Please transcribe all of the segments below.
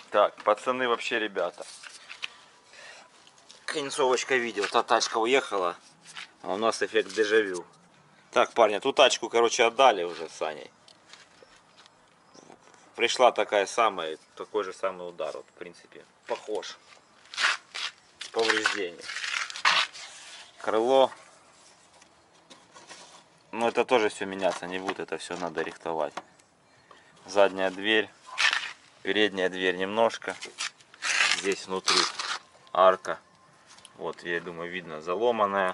Так, пацаны, вообще, ребята. Концовочка видео. Та тачка уехала, а у нас эффект дежавю. Так, парни, ту тачку, короче, отдали уже с Саней. Пришла такая самая, такой же самый удар, вот, в принципе, похож. Повреждение. Крыло. Но это тоже все меняться не будет, это все надо рихтовать. Задняя дверь, передняя дверь немножко. Здесь внутри арка. Вот, я думаю, видно, заломанная.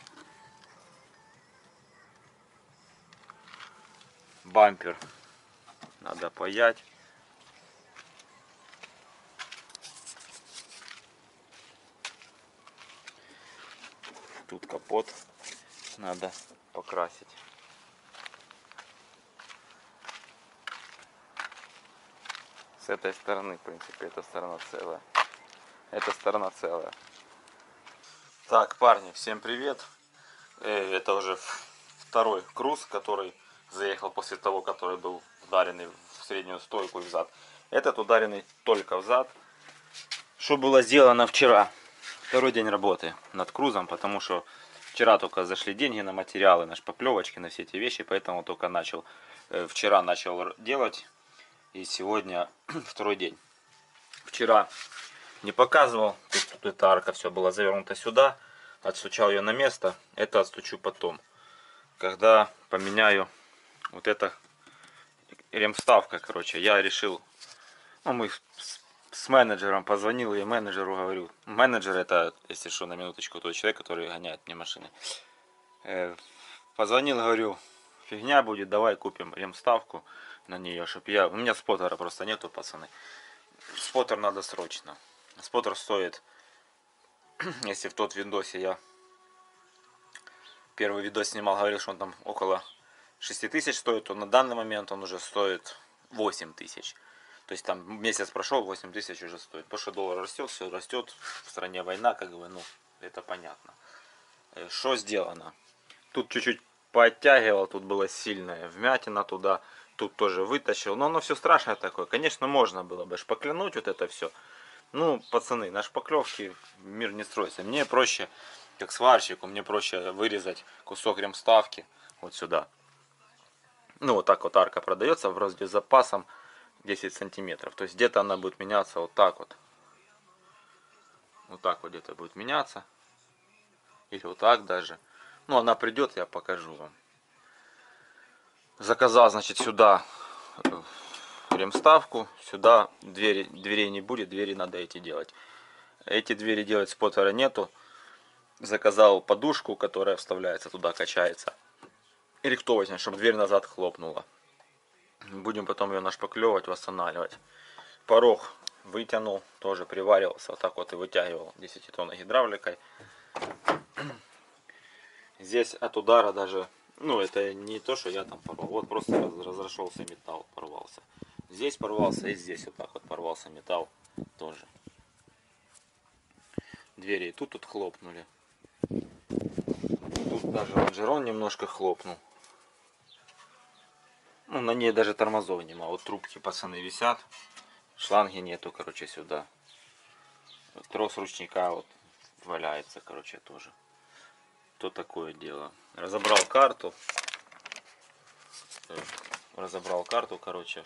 Бампер надо паять. Тут капот надо покрасить. С этой стороны, в принципе, эта сторона целая. Эта сторона целая. Так, парни, всем привет. Это уже второй круз, который заехал после того, который был ударенный в среднюю стойку и взад. Этот ударенный только взад. Что было сделано вчера? Второй день работы над крузом, потому что вчера только зашли деньги на материалы, на шпаклевочки, на все эти вещи, поэтому только вчера начал делать, и сегодня второй день. Вчера не показывал, тут эта арка все была завернута сюда, отстучал ее на место, это отстучу потом, когда поменяю вот это ремставка, короче, я решил, ну, мы с менеджером позвонил, и менеджеру говорю, менеджер это, если что, на минуточку, тот человек, который гоняет мне машины, позвонил, говорю, фигня будет, давай купим ремставку на нее, чтоб у меня споттера просто нету, пацаны, споттер надо срочно, споттер стоит, если в тот видосе я первый видос снимал, говорил, что он там около 6000 стоит, то на данный момент он уже стоит 8000. То есть там месяц прошел, 8000 уже стоит. Потому что доллар растет, все растет, в стране война, как бы, ну, это понятно. Что сделано? Тут чуть-чуть подтягивал, тут была сильная вмятина туда, тут тоже вытащил. Но оно все страшное такое. Конечно, можно было бы шпаклянуть вот это все. Ну, пацаны, на шпаклевке мир не строится. Мне проще, как сварщику, мне проще вырезать кусок ремставки вот сюда. Ну, вот так вот арка продается вроде с запасом 10 сантиметров. То есть где-то она будет меняться вот так вот. Вот так вот где-то будет меняться. Или вот так даже. Ну, она придет, я покажу вам. Заказал, значит, сюда ремставку. Сюда дверей не будет, двери надо эти делать. Эти двери делать споттера нету. Заказал подушку, которая вставляется туда, качается. И рихтовочная, чтобы дверь назад хлопнула. Будем потом ее нашпаклевывать, восстанавливать. Порог вытянул, тоже приваривался, вот так вот и вытягивал 10-тонной гидравликой. Здесь от удара даже, ну это не то, что я там порвал, вот просто разошелся металл, порвался. Здесь порвался и здесь вот так вот порвался металл тоже. Двери и тут хлопнули. Тут даже лонжерон немножко хлопнул. Ну, на ней даже тормозов нема. Вот трубки, пацаны, висят. Шланги нету, короче, сюда. Трос ручника вот валяется, короче, тоже. То такое дело. Разобрал карту, короче,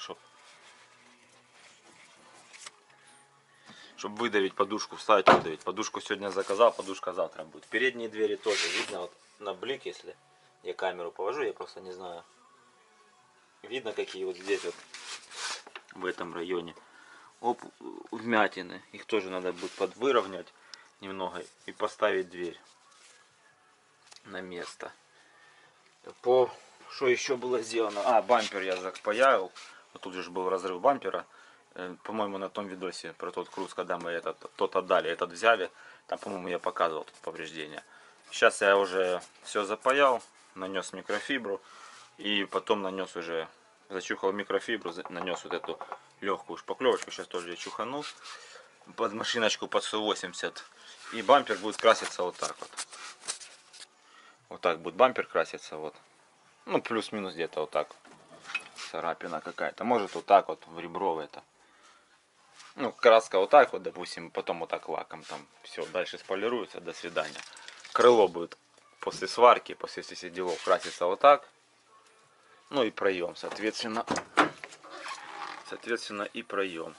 чтобы выдавить подушку, вставить, выдавить. Подушку сегодня заказал, подушка завтра будет. Передние двери тоже видно, вот на блик, если я камеру повожу, я просто не знаю. Видно, какие вот здесь вот, в этом районе, оп, вмятины. Их тоже надо будет подвыровнять немного и поставить дверь на место. Что еще было сделано? А, бампер я запаял. Вот тут же был разрыв бампера. По-моему, на том видосе про тот круз, когда мы тот отдали, этот взяли. Там, по-моему, я показывал тут повреждения. Сейчас я уже все запаял, нанес микрофибру. И потом нанес уже, зачухал микрофибру, нанес вот эту легкую шпаклевочку. Сейчас тоже я чухану под машиночку под 180. И бампер будет краситься вот так вот. Вот так будет бампер краситься, вот. Ну, плюс-минус где-то вот так. Царапина какая-то. Может вот так вот в ребро это. Ну, краска вот так вот, допустим, потом вот так лаком там все, дальше сполируется, до свидания. Крыло будет после сварки, после всех делов краситься вот так. Ну и проем, соответственно и проем.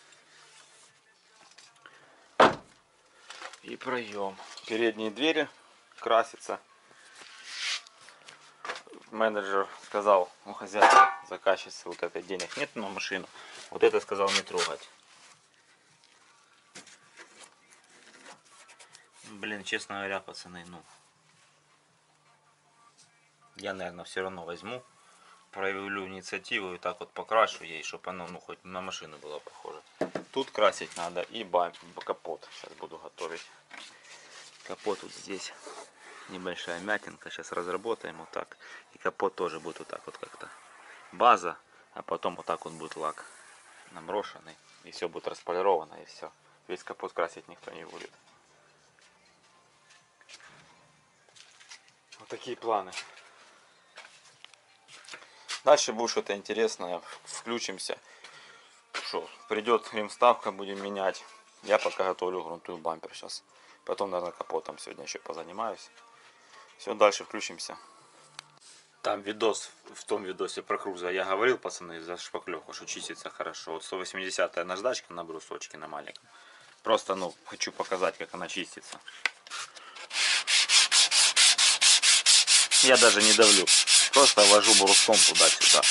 И проем. Передние двери красятся. Менеджер сказал, у хозяина, заказчицы, вот этой денег нет на машину. Вот это сказал не трогать. Блин, честно говоря, пацаны, ну, я, наверное, все равно возьму, проявлю инициативу и так вот покрашу ей, чтобы оно, ну, хоть на машину было похоже. Тут красить надо и капот. Сейчас буду готовить. Капот вот здесь. Небольшая мятинка. Сейчас разработаем вот так. И капот тоже будет вот так вот как-то. База, а потом вот так вот будет лак наброшенный. И все будет располировано, и все. Весь капот красить никто не будет. Вот такие планы. Дальше будет что-то интересное. Включимся. Что, придет ремставка, будем менять. Я пока готовлю грунтую бампер сейчас. Потом, наверное, капотом сегодня еще позанимаюсь. Все, дальше включимся. Там видос, в том видосе про круза я говорил, пацаны, за шпаклевку, что чистится хорошо. Вот 180-я наждачка на брусочке на маленьком. Просто, ну, хочу показать, как она чистится. Я даже не давлю. Просто вожу бруском туда-сюда.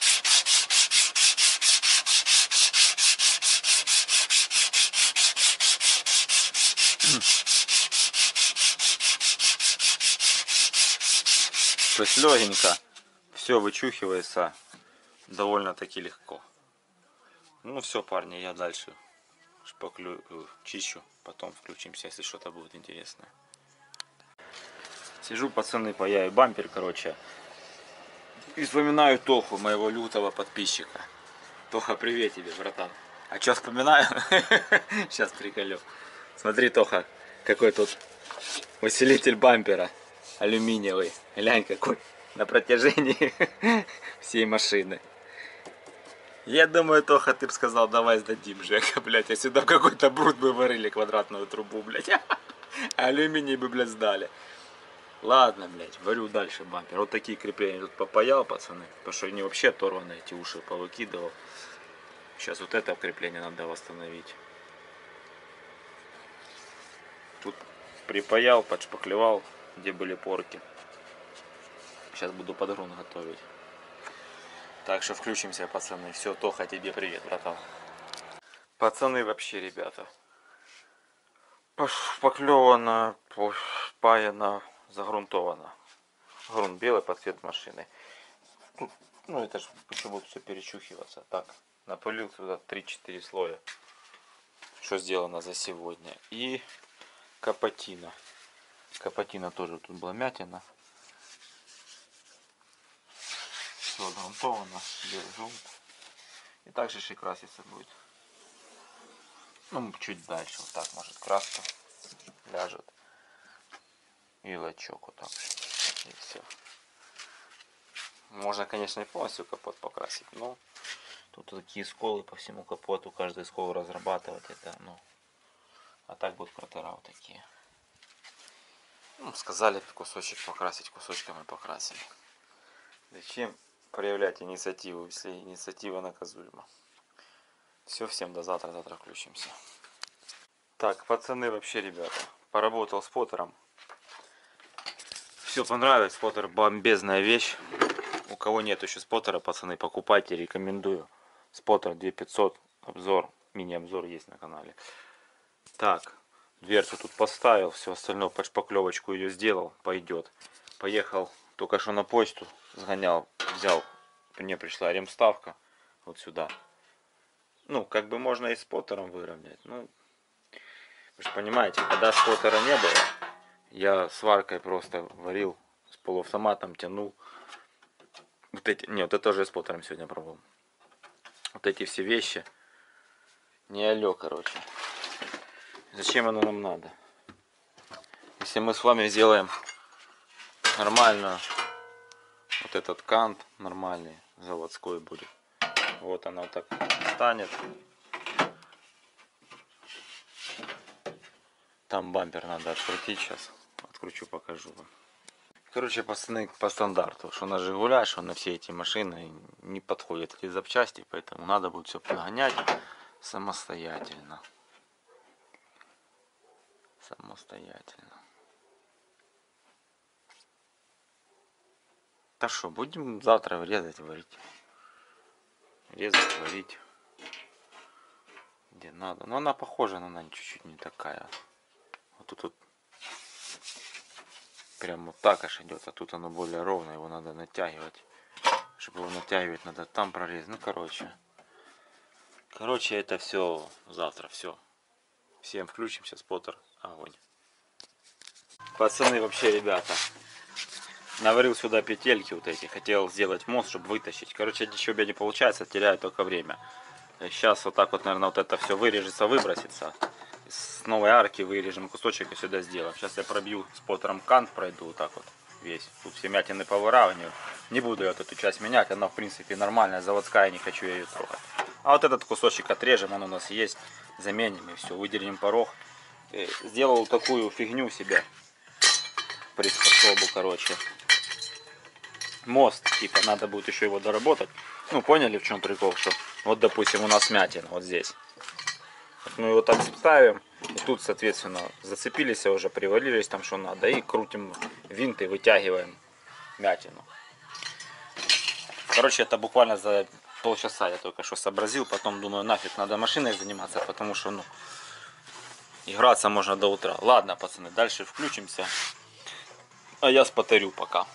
То есть легенько все вычухивается довольно-таки легко. Ну все, парни, я дальше шпаклю, чищу, потом включимся, если что-то будет интересное. Сижу, пацаны, паяю бампер, короче, и вспоминаю Тоху, моего лютого подписчика. Тоха, привет тебе, братан. А что вспоминаю? Сейчас приколю. Смотри, Тоха, какой тут усилитель бампера алюминиевый. Глянь, какой на протяжении всей машины. Я думаю, Тоха, ты бы сказал, давай сдадим Жека, блядь, а сюда какой-то бруд бы варили, квадратную трубу, блядь. Алюминий бы, блядь, сдали. Ладно, блядь, варю дальше бампер. Вот такие крепления тут попаял, пацаны, потому что они вообще оторваны, эти уши повыкидывал. Сейчас вот это крепление надо восстановить. Тут припаял, подшпаклевал, где были порки. Сейчас буду подгрун готовить. Так что включимся, пацаны. Все, Тоха, тебе привет, братан. Пацаны, вообще, ребята. Пошпаклевано, паяно, загрунтовано. Грунт белый под цвет машины. Тут, ну это же еще будет все перечухиваться. Так, напылил сюда 3-4 слоя. Что сделано за сегодня. И капотина. Капотина тоже тут была мятина. Все грунтовано, белый. И также и краситься будет. Ну, чуть дальше, вот так, может, краска ляжет. И лачок вот так. И все. Можно, конечно, и полностью капот покрасить, но тут такие сколы по всему капоту, каждый скол разрабатывать это, ну, а так будут кратера вот такие. Ну, сказали кусочек покрасить, кусочками покрасили. Зачем проявлять инициативу, если инициатива наказуема? Все, всем до завтра, завтра включимся. Так, пацаны, вообще, ребята, поработал споттером. Все понравилось, споттер бомбезная вещь. У кого нет еще споттера, пацаны, покупайте, рекомендую. Споттер 2500, обзор, мини-обзор есть на канале. Так, дверцу тут поставил, все остальное под шпаклевочку ее сделал, пойдет. Поехал только что на почту, сгонял, взял, мне пришла ремставка вот сюда. Ну, как бы можно и споттером выровнять, ну, вы же понимаете, когда споттера не было, я сваркой просто варил, с полуавтоматом тянул. Вот эти, нет, это тоже споттером сегодня пробовал. Вот эти все вещи. Не алё, короче. Зачем оно нам надо? Если мы с вами сделаем нормально, вот этот кант нормальный, заводской будет. Вот она вот так станет. Там бампер надо открутить сейчас. Откручу, покажу вам. Короче, пацаны, по стандарту, что на Жигуля, что на все эти машины не подходят эти запчасти, поэтому надо будет все подгонять самостоятельно. Самостоятельно. Так что, будем завтра резать, варить. Резать, варить. Где надо. Но она похожа, но она чуть-чуть не такая. Вот тут вот прям вот так аж идет, а тут оно более ровно, его надо натягивать. Чтобы его натягивать, надо там прорезать. Ну, короче, это все завтра, все. Всем включимся, споттер, огонь. Пацаны, вообще, ребята, наварил сюда петельки вот эти, хотел сделать мост, чтобы вытащить. Короче, ничего не получается, теряю только время. Сейчас вот так вот, наверное, вот это все вырежется, выбросится. С новой арки вырежем кусочек и сюда сделаем. Сейчас я пробью споттером кант, пройду вот так вот весь. Тут все мятины повыравниваю. Не буду я вот эту часть менять, она в принципе нормальная, заводская, не хочу я ее трогать. А вот этот кусочек отрежем, он у нас есть, заменим и все, выделим порог. Сделал такую фигню себе, приспособу, короче. Мост, типа, надо будет еще его доработать. Ну, поняли, в чем прикол, что вот, допустим, у нас мятина вот здесь. Вот мы его так ставим, и тут, соответственно, зацепились уже, привалились там, что надо, и крутим винт и вытягиваем мятину. Короче, это буквально за полчаса я только что сообразил, потом думаю, нафиг, надо машиной заниматься, потому что, ну, играться можно до утра. Ладно, пацаны, дальше включимся, а я спотерю пока.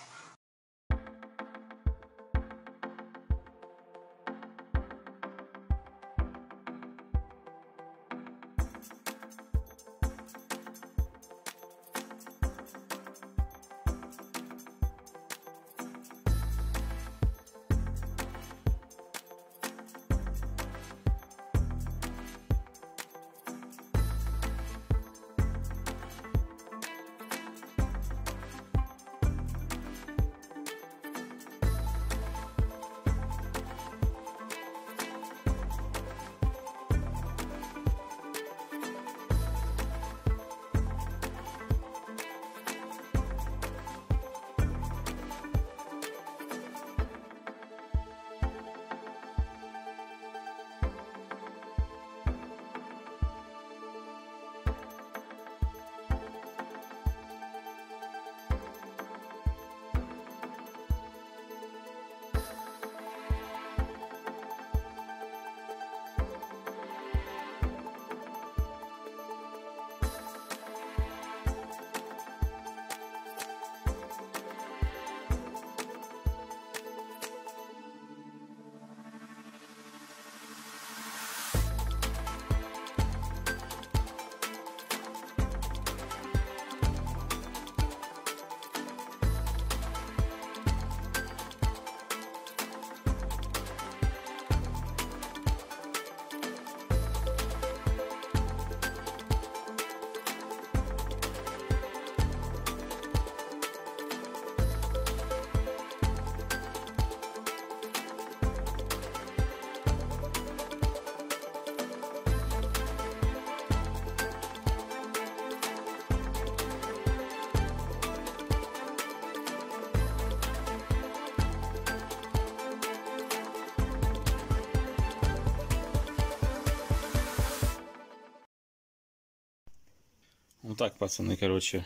Вот так, пацаны, короче,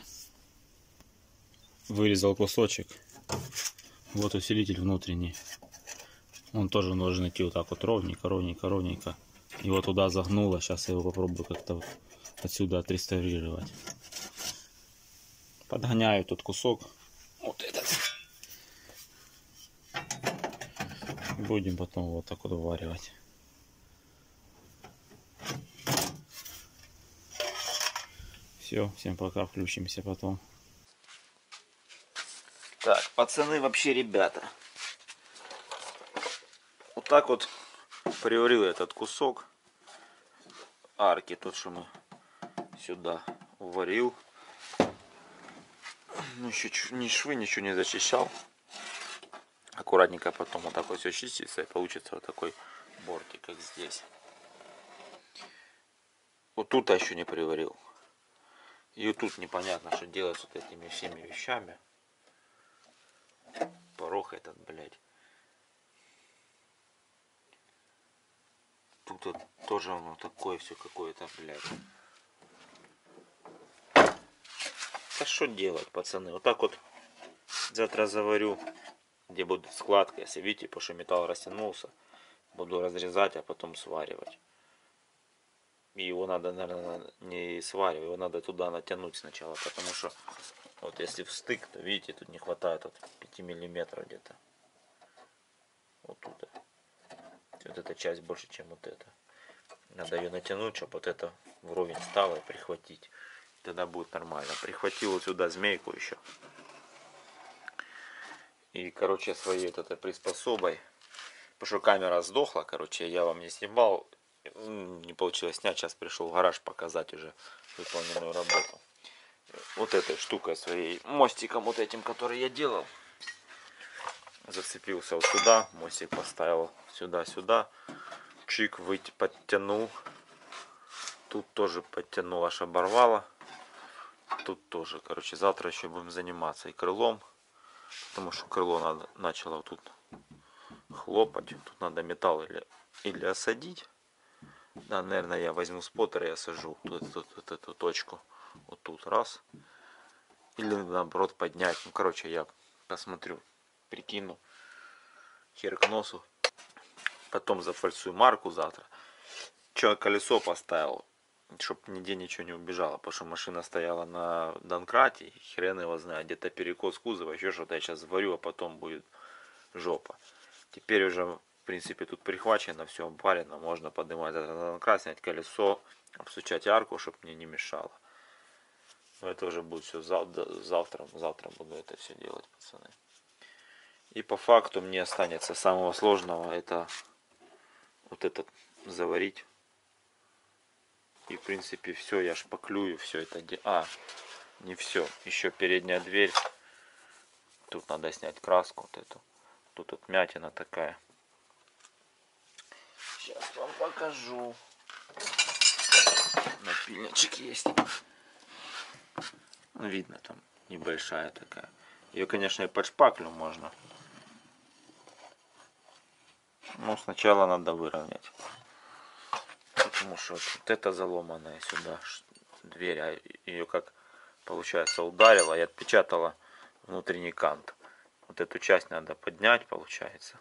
вырезал кусочек. Вот усилитель внутренний. Он тоже должен идти вот так вот ровненько, ровненько, ровненько. Его туда загнуло. Сейчас я его попробую как-то отсюда отреставрировать. Подгоняю тот кусок. Вот этот. Будем потом вот так вот вываривать. Все, всем пока, включимся потом. Так, пацаны, вообще, ребята. Вот так вот приварил этот кусок арки, тот, что мы сюда уварил. Ну, еще ни швы, ничего не зачищал. Аккуратненько потом вот так вот все чистится, и получится вот такой бортик, как здесь. Вот тут я еще не приварил. И вот тут непонятно, что делать с вот этими всеми вещами. Порог этот, блядь. Тут вот тоже оно такое все какое-то, блядь. Да что делать, пацаны? Вот так вот завтра заварю, где будет складка, если видите, потому что металл растянулся. Буду разрезать, а потом сваривать. И его надо, наверное, не сваривать, его надо туда натянуть сначала, потому что вот если встык, то видите, тут не хватает вот 5 миллиметров где-то. Вот тут. Вот эта часть больше, чем вот эта. Надо ее натянуть, чтобы вот это вровень стало и прихватить. Тогда будет нормально. Прихватил вот сюда змейку еще. И, короче, своей вот этой приспособой. Потому что камера сдохла, короче, я вам не снимал. Не получилось снять. Сейчас пришел в гараж показать уже выполненную работу. Вот этой штукой своей, мостиком вот этим, который я делал. Зацепился вот сюда. Мостик поставил сюда-сюда. Чик, подтянул. Тут тоже подтянул, аж оборвало. Тут тоже, короче, завтра еще будем заниматься и крылом. Потому что крыло надо, начало вот тут хлопать. Тут надо металл или осадить. Да, наверное, я возьму споттер и осажу тут эту точку. Вот тут раз. Или наоборот поднять. Ну, короче, я посмотрю, прикину. Хер к носу. Потом зафальсую марку завтра. Че, колесо поставил, чтобы нигде ничего не убежало. Потому что машина стояла на донкрате. И хрен его знает. Где-то перекос кузова, еще что-то я сейчас заварю, а потом будет жопа. Теперь уже, в принципе, тут прихвачено, все обварено. Можно поднимать это на донкрат, снять колесо, обстучать арку, чтобы мне не мешало. Но это уже будет все завтра. Завтра буду это все делать, пацаны. И по факту мне останется самого сложного, это вот этот заварить. И в принципе все, я шпаклюю все это. Не все. Еще передняя дверь. Тут надо снять краску вот эту. Тут вот мятина такая. Сейчас вам покажу. Напильничек есть. Видно, там небольшая такая. Ее, конечно, и под шпаклю можно. Но сначала надо выровнять. Потому что вот это заломанная сюда дверь, а ее как получается ударила и отпечатала внутренний кант. Вот эту часть надо поднять, получается.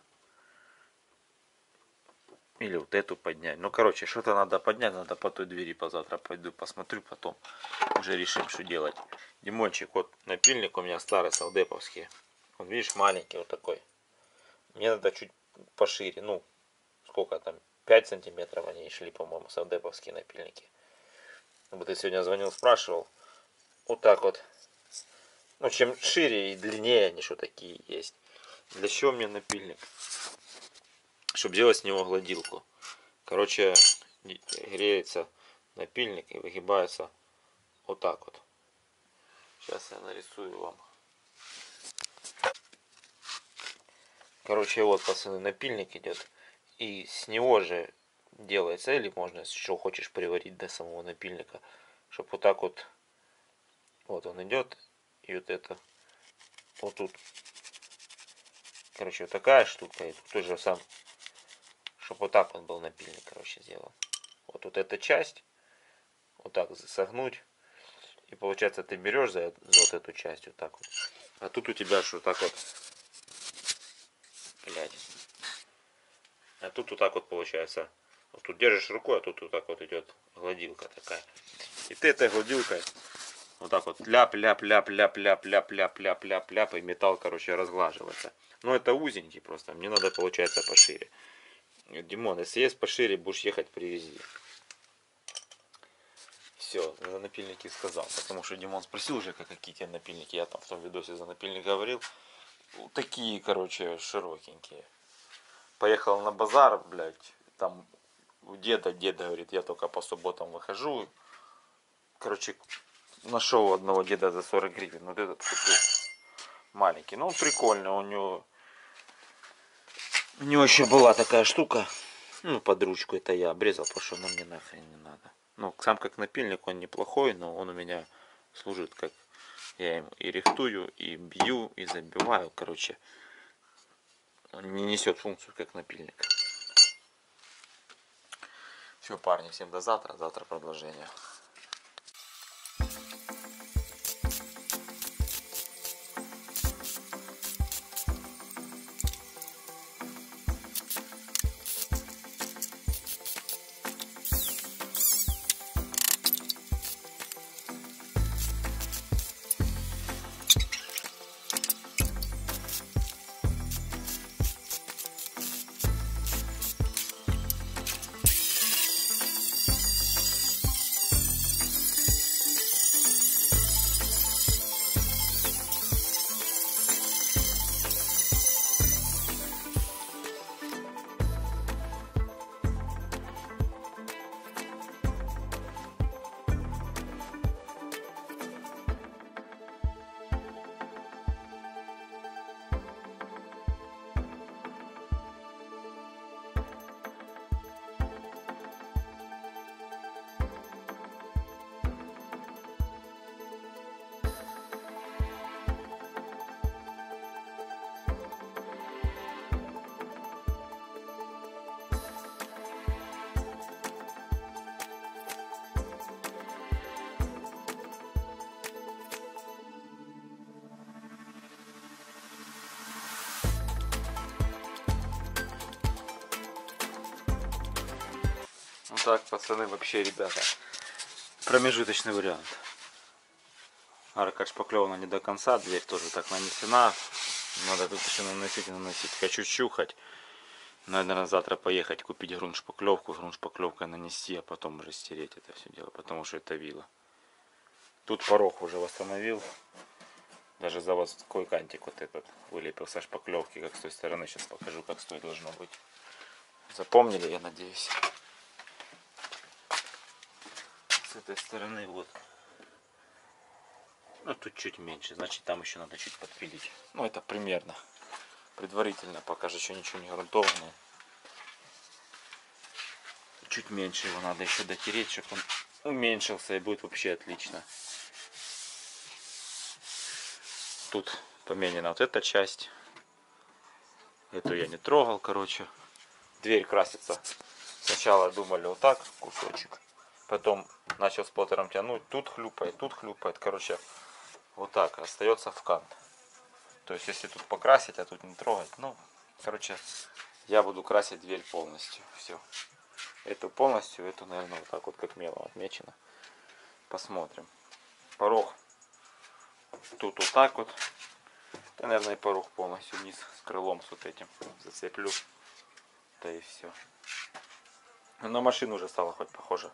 Или вот эту поднять. Ну, короче, что-то надо поднять, надо по той двери позавтра пойду посмотрю, потом уже решим, что делать. Димончик, вот напильник у меня старый, савдеповский. Он, видишь, маленький вот такой. Мне надо чуть пошире, ну, сколько там, 5 сантиметров они шли, по-моему, савдеповские напильники. Вот я сегодня звонил, спрашивал. Вот так вот. Ну, чем шире и длиннее они что такие есть. Для чего мне напильник? Чтобы делать с него гладилку. Короче, греется напильник и выгибается вот так вот. Сейчас я нарисую вам. Короче, вот, пацаны, напильник идет. И с него же делается, или можно, что хочешь, приварить до самого напильника. Чтобы вот так вот. Вот он идет. И вот это. Вот тут. Короче, вот такая штука. И тут тоже сам. Чтобы вот так вот был напильник, короче, сделал. Вот эта часть. Вот так согнуть. И получается, ты берешь за вот эту часть вот так вот. А тут у тебя что так вот. Блять. А тут вот так вот получается. Вот тут держишь рукой, а тут вот так вот идет гладилка такая. И ты этой гладилкой вот так вот ляп-ляп-ляп-ляп-ляп-ляп-ляп-ляп-ляп, и металл, короче, разглаживается. Но это узенький просто, мне надо, получается, пошире. Димон, если есть пошире, будешь ехать, привези. Все, за напильники сказал. Потому что Димон спросил уже, какие тебе напильники. Я там в том видосе за напильник говорил. Такие, короче, широкенькие. Поехал на базар, блядь, там у деда говорит, я только по субботам выхожу. Короче, нашел у одного деда за 40 гривен. Вот этот купил. Маленький. Ну, он прикольный. У него еще была такая штука. Ну, под ручку это я обрезал, потому что она мне нахрен не надо. Ну, сам как напильник он неплохой, но он у меня служит как... Я ему и рихтую, и бью, и забиваю. Короче, он не несет функцию как напильник. Все, парни, всем до завтра. Завтра продолжение. Ну так, пацаны, вообще, ребята, промежуточный вариант. Арка шпаклевана не до конца, дверь тоже так нанесена. Надо тут еще наносить и наносить. Хочу чухать. Наверное, завтра поехать купить грунт-шпаклевку, грунт-шпаклевкой нанести, а потом уже стереть это все дело, потому что это вилла. Тут порог уже восстановил. Даже заводской кантик вот этот вылепил со шпаклевки, как с той стороны. Сейчас покажу, как с той должно быть. Запомнили, я надеюсь. С этой стороны вот. Ну тут чуть меньше, значит там еще надо чуть подпилить. Ну это примерно. Предварительно, пока же еще ничего не грунтованное. Чуть меньше его надо еще дотереть, чтобы он уменьшился, и будет вообще отлично. Тут поменена вот эта часть. Эту я не трогал, короче. Дверь красится. Сначала думали вот так, кусочек. Потом начал споттером тянуть. Тут хлюпает, тут хлюпает. Короче, вот так остается в кант. То есть, если тут покрасить, а тут не трогать. Ну, короче, я буду красить дверь полностью. Все. Эту полностью, эту, наверное, вот так вот как мелом отмечено. Посмотрим. Порог. Тут вот так вот. Да, наверное, и порог полностью вниз с крылом с вот этим зацеплю. Да и все. На машину уже стало хоть похоже.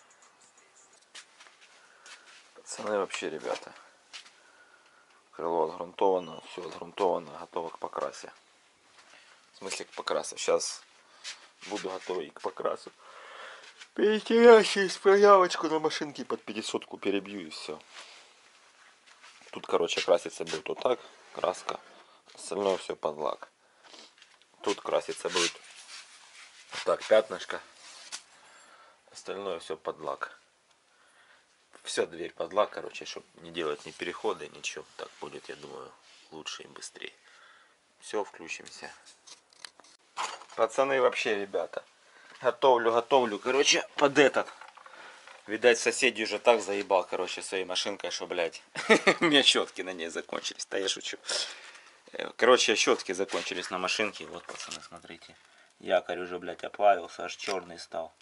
Пацаны, вообще, ребята. Крыло отгрунтовано, все отгрунтовано, готово к покрасе. В смысле к покрасу. Сейчас буду готовый к покрасу. Перетеряю через проявочку на машинке под 500-ку перебью и все. Тут, короче, краситься будет вот так, краска. Остальное все под лак. Тут краситься будет вот так, пятнышко. Остальное все под лак. Вся дверь под лак, короче, чтобы не делать ни перехода, ничего. Так будет, я думаю, лучше и быстрее. Все, включимся. Пацаны, вообще, ребята. Готовлю, короче, под этот. Видать, соседи уже так заебал, короче, своей машинкой, что, блядь, у меня щетки на ней закончились. Да я шучу. Короче, щетки закончились на машинке. Вот, пацаны, смотрите. Якорь уже, блядь, оплавился, аж черный стал.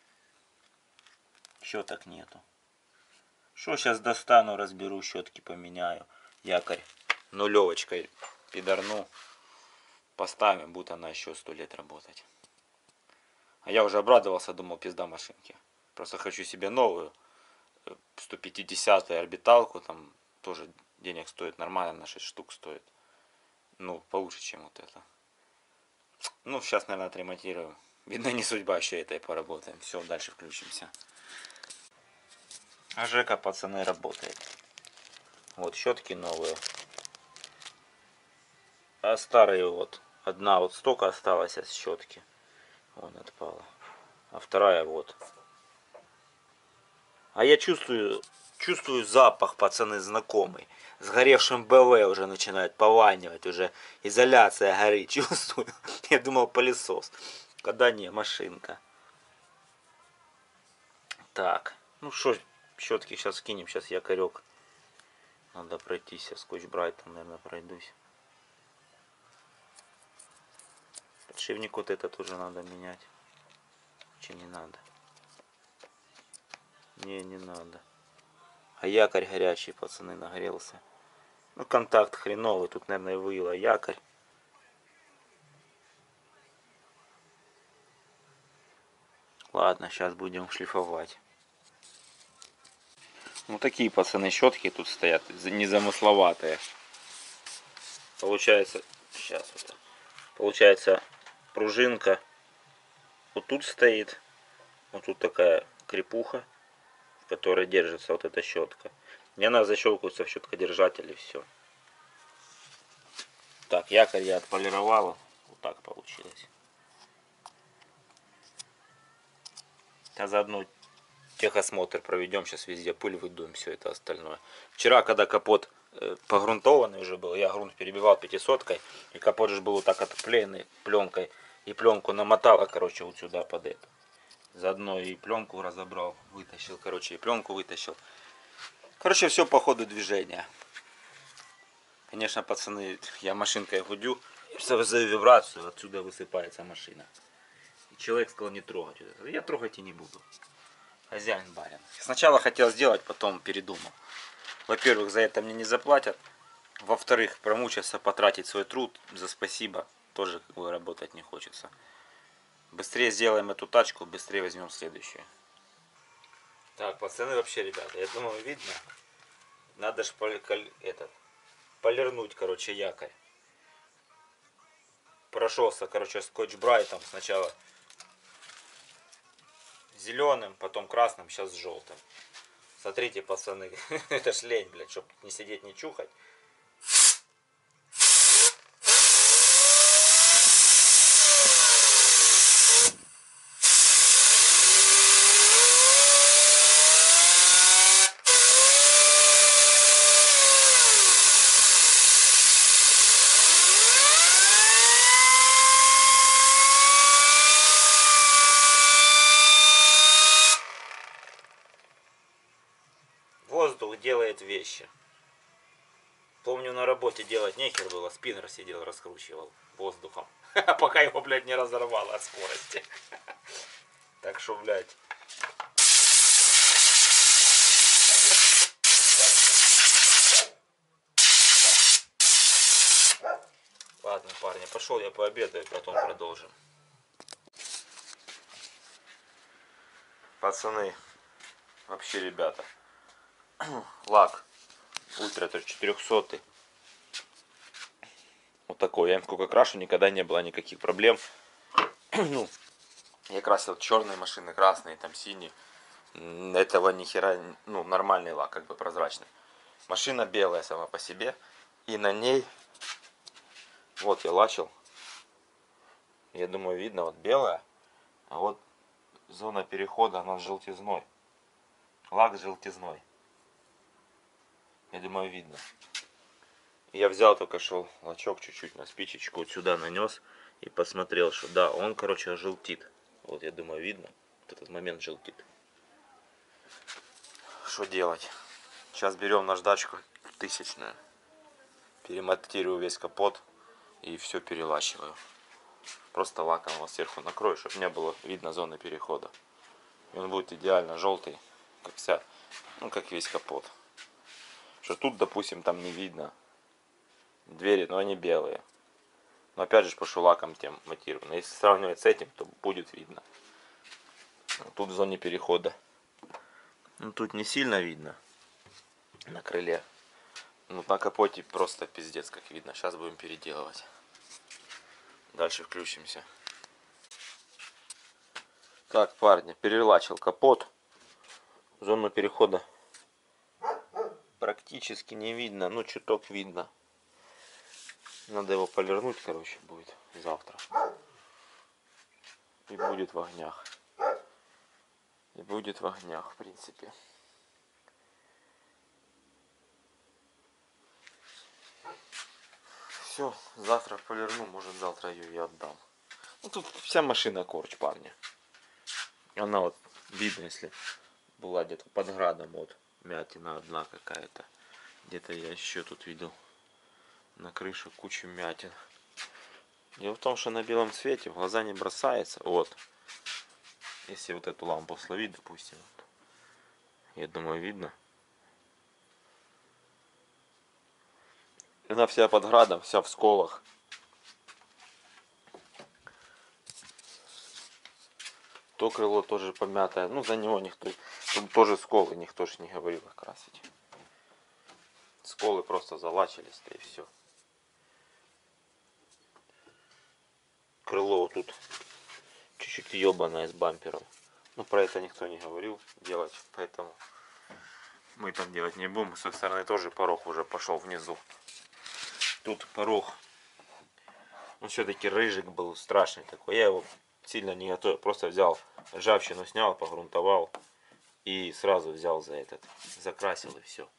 Щеток нету. Что сейчас достану, разберу, щетки поменяю. Якорь нулевочкой пидорну. Поставим, будет она еще 100 лет работать. А я уже обрадовался, думал, пизда машинки. Просто хочу себе новую 150-ю орбиталку. Там тоже денег стоит нормально, на 6 штук стоит. Ну, получше, чем вот это. Ну, сейчас, наверное, отремонтирую. Видно, не судьба, еще этой поработаем. Все, дальше включимся. А Жека, пацаны, работает. Вот щетки новые. А старые вот. Одна вот столько осталась от щетки. Вон отпала. А вторая вот. А я чувствую, Чувствую запах, пацаны, знакомый. Сгоревшим БВ уже начинает пованивать, уже изоляция горит, чувствую. Я думал пылесос. Когда не, машинка. Так, ну что, щетки сейчас кинем, сейчас якорек. Надо пройтись, скотч-брайтом, наверное, пройдусь. Подшипник вот этот уже надо менять. Че не надо? Не надо. А якорь горячий, пацаны, нагрелся. Ну, контакт хреновый, тут, наверное, выила якорь. Ладно, сейчас будем шлифовать. Ну, такие, пацаны, щетки тут стоят, незамысловатые. Получается, сейчас вот. Получается, пружинка вот тут стоит. Вот тут такая крепуха, в которой держится вот эта щетка. И она защелкивается в щеткодержатель и все. Так, якорь я отполировала. Вот так получилось. А заодно техосмотр проведем. Сейчас везде пыль выдуем, все это остальное. Вчера, когда капот погрунтованный уже был, я грунт перебивал 500-кой. И капот же был вот так отклеенный пленкой. И пленку намотала, короче, вот сюда под это. Заодно и пленку разобрал, вытащил, короче, и пленку вытащил. Короче, все по ходу движения. Конечно, пацаны, я машинкой гудю, создаю вибрацию, отсюда высыпается машина. И человек сказал не трогать. Я трогать и не буду. Хозяин барин. Сначала хотел сделать, потом передумал. Во-первых, за это мне не заплатят. Во-вторых, промучиться, потратить свой труд за спасибо. Тоже как бы работать не хочется. Быстрее сделаем эту тачку, быстрее возьмем следующую. Так, пацаны, вообще, ребята, я думаю, видно. Надо ж полирнуть, короче, якорь. Прошелся, короче, скотч-брайтом. Сначала зеленым, потом красным, сейчас желтым. Смотрите, пацаны, это ж лень, блядь, чтобы не сидеть, не чухать. Воздух делает вещи. Помню, на работе делать нехер было, спиннер сидел, раскручивал воздухом. Пока его, блядь, не разорвало от скорости. Так что, блядь. Ладно, парни, пошел я пообедаю, потом продолжим. Пацаны, вообще, ребята, лак ультра 400. Вот такой. Я им сколько крашу, никогда не было никаких проблем. Ну, я красил черные машины, красные, там синие. Этого ни хера, ну, нормальный лак, как бы прозрачный. Машина белая сама по себе. И на ней, вот я лачил. Я думаю, видно, вот белая. А вот зона перехода, она с желтизной. Лак с желтизной. Я думаю, видно. Я взял только что лачок чуть-чуть на спичечку вот сюда нанес. И посмотрел, что да, он, короче, желтит. Вот, я думаю, видно. Вот этот момент желтит. Что делать? Сейчас берем наждачку 1000-ную. Перемонтирую весь капот. И все перелачиваю. Просто лаком его сверху накрою, чтобы не было видно зоны перехода. И он будет идеально желтый, как вся, ну, как весь капот. Что тут, допустим, там не видно. Двери, но они белые. Но опять же, потому что лаком тем матировано. Если сравнивать с этим, то будет видно. Тут в зоне перехода. Ну, тут не сильно видно. На крыле. Ну, на капоте просто пиздец, как видно. Сейчас будем переделывать. Дальше включимся. Так, парни, перелачил капот. Зону перехода практически не видно. Ну, чуток видно. Надо его полирнуть, короче, будет завтра. И будет в огнях. И будет в огнях, в принципе. все, завтра полирну, может завтра ее и отдам. Ну тут вся машина корч, парни. Она вот, видно, если была где-то под градом, вот мятина одна какая-то. Где-то я еще тут видел на крыше кучу мятин. Дело в том, что на белом цвете в глаза не бросается. Вот. Если вот эту лампу словить, допустим. Я думаю, видно. Она вся под градом, вся в сколах. То крыло тоже помятое. Ну, за него никто... Тут тоже сколы, никто же не говорил их красить. Сколы просто залачились-то и все. Крыло тут чуть-чуть ебаное с бампером. Ну, про это никто не говорил делать, поэтому мы там делать не будем. С той стороны тоже порог уже пошел внизу. Тут порог, он все-таки рыжик был страшный такой. Я его сильно не готовил, просто взял ржавчину, снял, погрунтовал и сразу взял за этот, закрасил и все.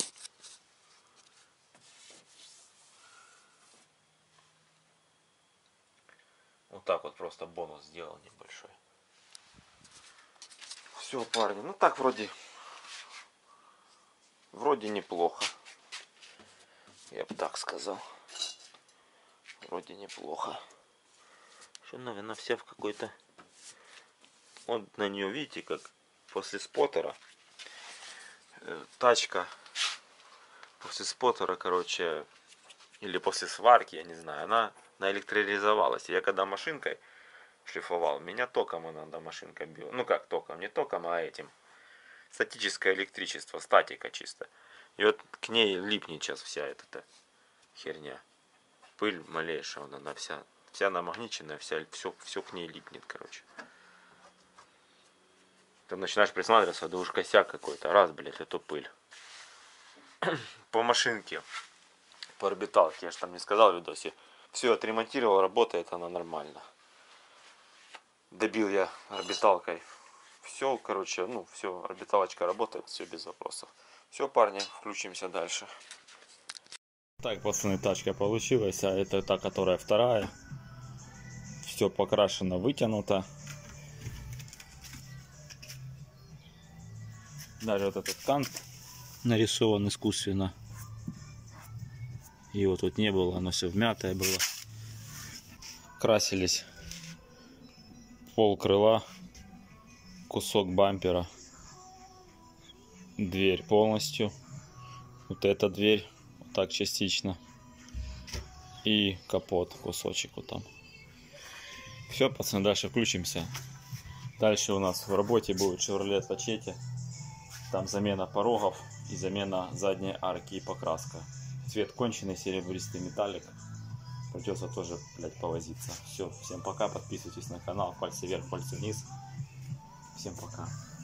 Вот так вот просто бонус сделал небольшой. Все, парни, ну так вроде неплохо. Я бы так сказал. Вроде неплохо. Еще, наверное, вся в какой-то... Вот на нее, видите, как после споттера. Тачка после споттера, короче, или после сварки, я не знаю, она наэлектролизовалась. Я когда машинкой шлифовал, меня током иногда машинка била. Ну как током, не током, а этим. Статическое электричество, статика чисто. И вот к ней липнет сейчас вся эта херня. Пыль малейшая, она вся намагниченная, все к ней липнет, короче. Ты начинаешь присматриваться, да уж косяк какой-то. Раз, блядь, это пыль. По машинке, по орбиталке, я же там не сказал в видосе. Все отремонтировал, работает она нормально. Добил я орбиталкой. Все, короче, ну все, орбиталочка работает, все без вопросов. Все, парни, включимся дальше. Так, пацаны, тачка получилась, а это та, которая вторая. Все покрашено, вытянуто. Даже вот этот кант нарисован искусственно. Его тут не было, оно все вмятое было. Красились пол крыла, кусок бампера, дверь полностью. Вот эта дверь, вот так частично. И капот, кусочек вот там. Все, пацаны, дальше включимся. Дальше у нас в работе будет Chevrolet Machete. Там замена порогов и замена задней арки и покраска. Цвет конченый, серебристый металлик. Придется тоже, блядь, повозиться. Все, всем пока, подписывайтесь на канал, пальцы вверх, пальцы вниз. Всем пока.